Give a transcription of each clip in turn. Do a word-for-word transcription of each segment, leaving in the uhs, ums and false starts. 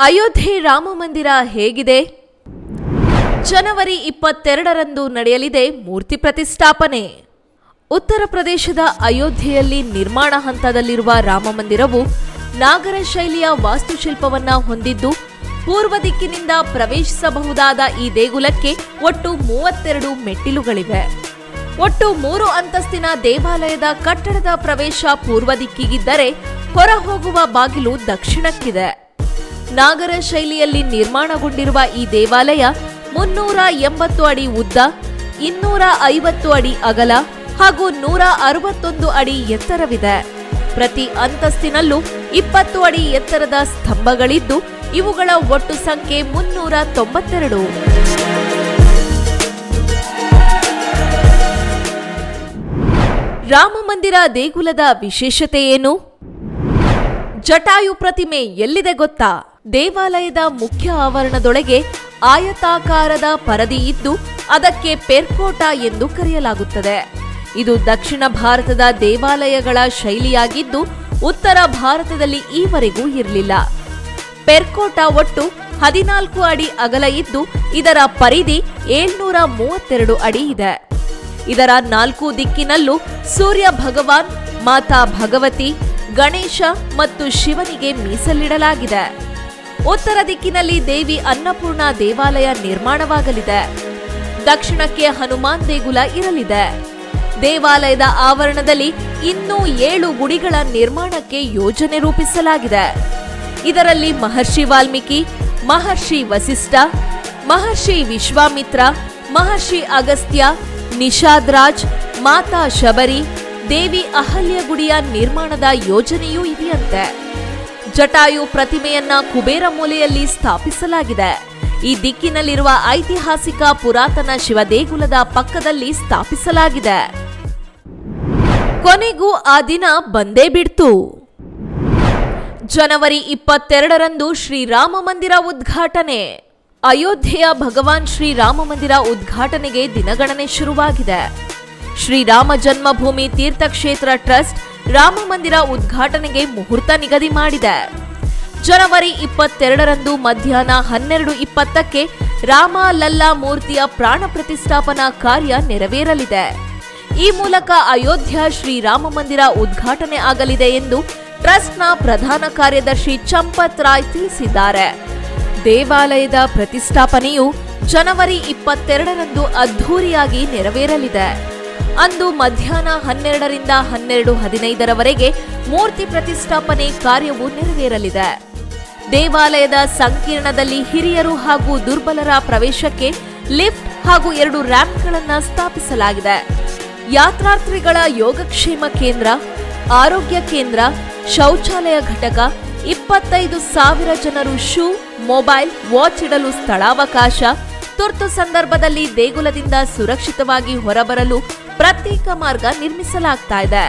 ಅಯೋಧ್ಯೆ ರಾಮ ಮಂದಿರ ಹೇಗಿದೆ? ಜನವರಿ ಇಪ್ಪತ್ತೆರಡರಂದು ನಡೆಯಲಿದೆ ಮೂರ್ತಿ ಪ್ರತಿಷ್ಠಾಪನೆ. ಉತ್ತರ ಪ್ರದೇಶದ ಅಯೋಧ್ಯೆಯಲ್ಲಿ ನಿರ್ಮಾಣ ಹಂತದಲ್ಲಿರುವ ರಾಮ ಮಂದಿರವು ನಾಗರ ಶೈಲಿಯ ವಾಸ್ತುಶಿಲ್ಪವನ್ನ ಹೊಂದಿದ್ದು, ಪೂರ್ವ ದಿಕ್ಕಿನಿಂದ ಪ್ರವೇಶಿಸಬಹುದಾದ ಈ ದೇಗುಲಕ್ಕೆ ಒಟ್ಟು ಮೂವತ್ತೆರಡು ಮೆಟ್ಟಿಲುಗಳಿವೆ. ಒಟ್ಟು ಮೂರು ಅಂತಸ್ತಿನ ದೇವಾಲಯದ ಕಟ್ಟಡದ ಪ್ರವೇಶ ಪೂರ್ವ ದಿಕ್ಕಿಗಿದ್ದರೆ, ಹೊರ ಹೋಗುವ ಬಾಗಿಲು ದಕ್ಷಿಣಕ್ಕಿದೆ. ನಾಗರ ಶೈಲಿಯಲ್ಲಿ ನಿರ್ಮಾಣಗೊಂಡಿರುವ ಈ ದೇವಾಲಯ ಮುನ್ನೂರ ಎಂಬತ್ತು ಅಡಿ ಉದ್ದ, ಇನ್ನೂರ ಐವತ್ತು ಅಡಿ ಅಗಲ ಹಾಗೂ ನೂರ ಅರವತ್ತೊಂದು ಅಡಿ ಎತ್ತರವಿದೆ. ಪ್ರತಿ ಅಂತಸ್ತಿನಲ್ಲೂ ಇಪ್ಪತ್ತು ಅಡಿ ಎತ್ತರದ ಸ್ತಂಭಗಳಿದ್ದು, ಇವುಗಳ ಒಟ್ಟು ಸಂಖ್ಯೆ ಮುನ್ನೂರ ತೊಂಬತ್ತೆರಡು. ರಾಮ ಮಂದಿರ ದೇಗುಲದ ವಿಶೇಷತೆ ಏನು? ಜಟಾಯು ಪ್ರತಿಮೆ ಎಲ್ಲಿದೆ ಗೊತ್ತಾ? ದೇವಾಲಯದ ಮುಖ್ಯ ಆವರಣದೊಳಗೆ ಆಯತಾಕಾರದ ಪರದಿ ಇದ್ದು, ಅದಕ್ಕೆ ಪೆರ್ಕೋಟ ಎಂದು ಕರೆಯಲಾಗುತ್ತದೆ. ಇದು ದಕ್ಷಿಣ ಭಾರತದ ದೇವಾಲಯಗಳ ಶೈಲಿಯಾಗಿದ್ದು, ಉತ್ತರ ಭಾರತದಲ್ಲಿ ಈವರೆಗೂ ಇರಲಿಲ್ಲ. ಪೆರ್ಕೋಟ ಒಟ್ಟು ಹದಿನಾಲ್ಕು ಅಡಿ ಅಗಲ ಇದ್ದು, ಇದರ ಪರಿಧಿ ಏಳ್ನೂರ ಮೂವತ್ತೆರಡು ಅಡಿ ಇದೆ. ಇದರ ನಾಲ್ಕು ದಿಕ್ಕಿನಲ್ಲೂ ಸೂರ್ಯ ಭಗವಾನ್, ಮಾತಾ ಭಗವತಿ, ಗಣೇಶ ಮತ್ತು ಶಿವನಿಗೆ ಮೀಸಲಿಡಲಾಗಿದೆ. ಉತ್ತರ ದಿಕ್ಕಿನಲ್ಲಿ ದೇವಿ ಅನ್ನಪೂರ್ಣ ದೇವಾಲಯ ನಿರ್ಮಾಣವಾಗಲಿದೆ. ದಕ್ಷಿಣಕ್ಕೆ ಹನುಮಾನ್ ದೇಗುಲ ಇರಲಿದೆ. ದೇವಾಲಯದ ಆವರಣದಲ್ಲಿ ಇನ್ನೂ ಏಳು ಗುಡಿಗಳ ನಿರ್ಮಾಣಕ್ಕೆ ಯೋಜನೆ ರೂಪಿಸಲಾಗಿದೆ. ಇದರಲ್ಲಿ ಮಹರ್ಷಿ ವಾಲ್ಮೀಕಿ, ಮಹರ್ಷಿ ವಸಿಷ್ಠ, ಮಹರ್ಷಿ ವಿಶ್ವಾಮಿತ್ರ, ಮಹರ್ಷಿ ಅಗಸ್ತ್ಯ, ನಿಷಾದ್ರಾಜ್, ಮಾತಾ ಶಬರಿ, ದೇವಿ ಅಹಲ್ಯ ಗುಡಿಯ ನಿರ್ಮಾಣದ ಯೋಜನೆಯೂ ಇದೆಯಂತೆ. ಜಟಾಯು ಪ್ರತಿಮೆಯನ್ನ ಕುಬೇರ ಮೂಲೆಯಲ್ಲಿ ಸ್ಥಾಪಿಸಲಾಗಿದೆ. ಈ ದಿಕ್ಕಿನಲ್ಲಿರುವ ಐತಿಹಾಸಿಕ ಪುರಾತನ ಶಿವದೇಗುಲದ ಪಕ್ಕದಲ್ಲಿ ಸ್ಥಾಪಿಸಲಾಗಿದೆ. ಕೊನೆಗೂ ಆ ದಿನ ಬಂದೇ ಬಿಡ್ತು. ಜನವರಿ ಇಪ್ಪತ್ತೆರಡರಂದು ಶ್ರೀರಾಮ ಮಂದಿರ ಉದ್ಘಾಟನೆ. ಅಯೋಧ್ಯೆಯ ಭಗವಾನ್ ಶ್ರೀರಾಮ ಮಂದಿರ ಉದ್ಘಾಟನೆಗೆ ದಿನಗಣನೆ ಶುರುವಾಗಿದೆ. ಶ್ರೀರಾಮ ಜನ್ಮಭೂಮಿ ತೀರ್ಥಕ್ಷೇತ್ರ ಟ್ರಸ್ಟ್ ರಾಮ ಮಂದಿರ ಉದ್ಘಾಟನೆಗೆ ಮುಹೂರ್ತ ನಿಗದಿ ಮಾಡಿದೆ. ಜನವರಿ ಇಪ್ಪತ್ತೆರಡರಂದು ಮಧ್ಯಾಹ್ನ ಹನ್ನೆರಡು ಇಪ್ಪತ್ತಕ್ಕೆ ರಾಮ ಲಲ್ಲಾ ಮೂರ್ತಿಯ ಪ್ರಾಣ ಪ್ರತಿಷ್ಠಾಪನಾ ಕಾರ್ಯ ನೆರವೇರಲಿದೆ. ಈ ಮೂಲಕ ಅಯೋಧ್ಯ ಶ್ರೀರಾಮ ಮಂದಿರ ಉದ್ಘಾಟನೆ ಆಗಲಿದೆ ಎಂದು ಟ್ರಸ್ಟ್ನ ಪ್ರಧಾನ ಕಾರ್ಯದರ್ಶಿ ಚಂಪತ್ ರಾಯ್ ತಿಳಿಸಿದ್ದಾರೆ. ದೇವಾಲಯದ ಪ್ರತಿಷ್ಠಾಪನೆಯು ಜನವರಿ ಇಪ್ಪತ್ತೆರಡರಂದು ಅದ್ಧೂರಿಯಾಗಿ ನೆರವೇರಲಿದೆ. ಅಂದು ಮಧ್ಯಾಹ್ನ ಹನ್ನೆರಡರಿಂದ ಹನ್ನೆರಡು ಹದಿನೈದರವರೆಗೆ ಮೂರ್ತಿ ಪ್ರತಿಷ್ಠಾಪನೆ ಕಾರ್ಯವು ನೆರವೇರಲಿದೆ. ದೇವಾಲಯದ ಸಂಕೀರ್ಣದಲ್ಲಿ ಹಿರಿಯರು ಹಾಗೂ ದುರ್ಬಲರ ಪ್ರವೇಶಕ್ಕೆ ಲಿಫ್ಟ್ ಹಾಗೂ ಎರಡು ರ್ಯಾಂಪ್ಗಳನ್ನು ಸ್ಥಾಪಿಸಲಾಗಿದೆ. ಯಾತ್ರಾರ್ಥಿಗಳ ಯೋಗಕ್ಷೇಮ ಕೇಂದ್ರ, ಆರೋಗ್ಯ ಕೇಂದ್ರ, ಶೌಚಾಲಯ ಘಟಕ, ಇಪ್ಪತ್ತೈದು ಸಾವಿರ ಜನರು ಶೂ, ಮೊಬೈಲ್, ವಾಚ್ ಇಡಲು ಸ್ಥಳಾವಕಾಶ, ತುರ್ತು ಸಂದರ್ಭದಲ್ಲಿ ದೇಗುಲದಿಂದ ಸುರಕ್ಷಿತವಾಗಿ ಹೊರಬರಲು ಪ್ರತ್ಯೇಕ ಮಾರ್ಗ ನಿರ್ಮಿಸಲಾಗ್ತಾ ಇದೆ.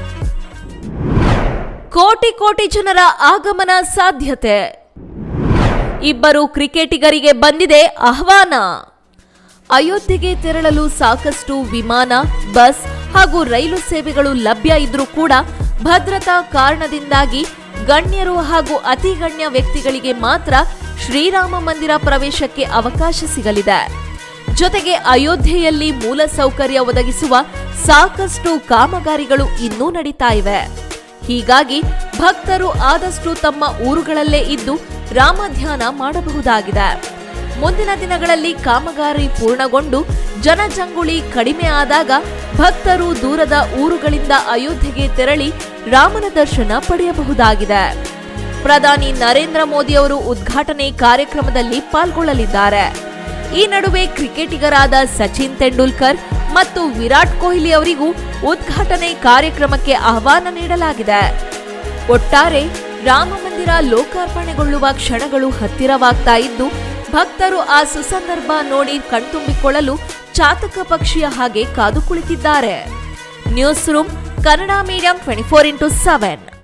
ಕೋಟಿ ಕೋಟಿ ಜನರ ಆಗಮನ ಸಾಧ್ಯತೆ. ಇಬ್ಬರು ಕ್ರಿಕೆಟಿಗರಿಗೆ ಬಂದಿದೆ ಆಹ್ವಾನ. ಅಯೋಧ್ಯೆಗೆ ತೆರಳಲು ಸಾಕಷ್ಟು ವಿಮಾನ, ಬಸ್ ಹಾಗೂ ರೈಲು ಸೇವೆಗಳು ಲಭ್ಯ ಇದ್ರೂ ಕೂಡ ಭದ್ರತಾ ಕಾರಣದಿಂದಾಗಿ ಗಣ್ಯರು ಹಾಗೂ ಅತಿ ಗಣ್ಯ ವ್ಯಕ್ತಿಗಳಿಗೆ ಮಾತ್ರ ಶ್ರೀರಾಮ ಮಂದಿರ ಪ್ರವೇಶಕ್ಕೆ ಅವಕಾಶ ಸಿಗಲಿದೆ. ಜೊತೆಗೆ ಅಯೋಧ್ಯೆಯಲ್ಲಿ ಮೂಲ ಸೌಕರ್ಯ ಒದಗಿಸುವ ಸಾಕಷ್ಟು ಕಾಮಗಾರಿಗಳು ಇನ್ನೂ ನಡೀತಾ ಇವೆ. ಹೀಗಾಗಿ ಭಕ್ತರು ಆದಷ್ಟು ತಮ್ಮ ಊರುಗಳಲ್ಲೇ ಇದ್ದು ರಾಮಧ್ಯಾನ ಮಾಡಬಹುದಾಗಿದೆ. ಮುಂದಿನ ದಿನಗಳಲ್ಲಿ ಕಾಮಗಾರಿ ಪೂರ್ಣಗೊಂಡು ಜನಜಂಗುಳಿ ಕಡಿಮೆ ಆದಾಗ ಭಕ್ತರು ದೂರದ ಊರುಗಳಿಂದ ಅಯೋಧ್ಯೆಗೆ ತೆರಳಿ ರಾಮನ ದರ್ಶನ ಪಡೆಯಬಹುದಾಗಿದೆ. ಪ್ರಧಾನಿ ನರೇಂದ್ರ ಮೋದಿ ಅವರು ಉದ್ಘಾಟನೆ ಕಾರ್ಯಕ್ರಮದಲ್ಲಿ ಪಾಲ್ಗೊಳ್ಳಲಿದ್ದಾರೆ. ಈ ನಡುವೆ ಕ್ರಿಕೆಟಿಗರಾದ ಸಚಿನ್ ತೆಂಡೂಲ್ಕರ್ ಮತ್ತು ವಿರಾಟ್ ಕೊಹ್ಲಿ ಅವರಿಗೂ ಉದ್ಘಾಟನೆ ಕಾರ್ಯಕ್ರಮಕ್ಕೆ ಆಹ್ವಾನ ನೀಡಲಾಗಿದೆ. ಒಟ್ಟಾರೆ ರಾಮ ಮಂದಿರ ಲೋಕಾರ್ಪಣೆಗೊಳ್ಳುವ ಕ್ಷಣಗಳು ಹತ್ತಿರವಾಗ್ತಾ ಇದ್ದು, ಭಕ್ತರು ಆ ಸುಸಂದರ್ಭ ನೋಡಿ ಕಣ್ತುಂಬಿಕೊಳ್ಳಲು ಚಾತಕ ಪಕ್ಷಿಯ ಹಾಗೆ ಕಾದು ಕುಳಿತಿದ್ದಾರೆ. News room, Kannada medium twenty four into seven.